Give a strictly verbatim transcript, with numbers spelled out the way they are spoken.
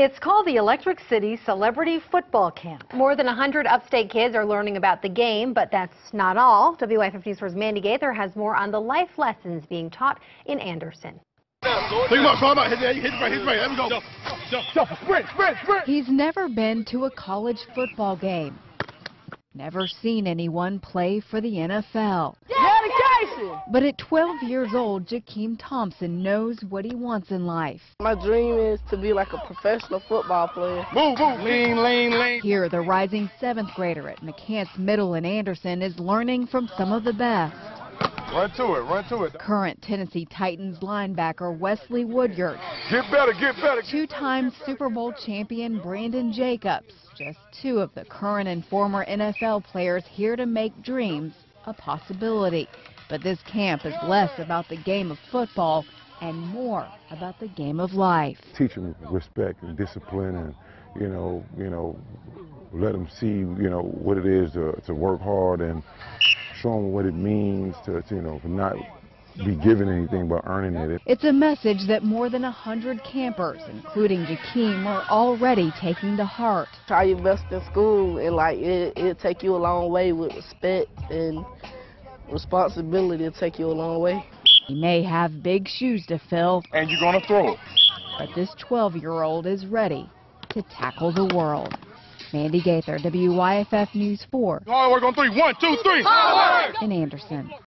It's called the Electric City Celebrity Football Camp. More than one hundred upstate kids are learning about the game, but that's not all. W Y F F News four's Mandy Gaither has more on the life lessons being taught in Anderson. He's never been to a college football game. Never seen anyone play for the N F L. Dedication! But at twelve years old, Jakeem Thompson knows what he wants in life. My dream is to be like a professional football player. Move, move, lean, lean, lean. Here, the rising seventh grader at McCants Middle in Anderson is learning from some of the best. Run to it, run to it. Current Tennessee Titans linebacker Wesley Woodyard. Get better, get better. Two-time Super Bowl champion Brandon Jacobs. Just two of the current and former N F L players here to make dreams a possibility. But this camp is less about the game of football and more about the game of life. Teach them respect and discipline, and you know, you know, let them see, you know, what it is to, to work hard, and show them what it means to, to, you know, not be given anything but earning it. It's a message that more than a hundred campers, including Jakeem, are already taking to heart. Try your best in school, and like it, it'll take you a long way with respect and responsibility. It'll take you a long way. He may have big shoes to fill, And you're gonna throw it. but this twelve-year-old is ready to tackle the world. Mandy Gaither, W Y F F News four. Hard work on three. One, two, three. Hard work! In Anderson.